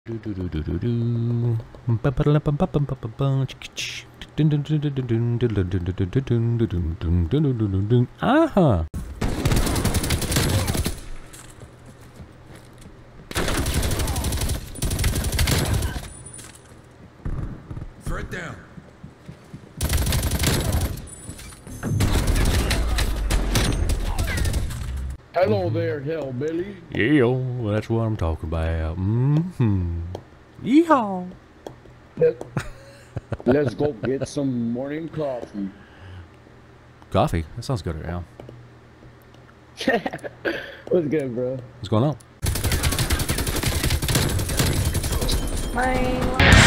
Aha. Threat down. Hello there, hellbilly. Yeah, that's what I'm talking about. Yeehaw. Let's go get some morning coffee. Coffee? That sounds good right now. What's good, bro? What's going on? My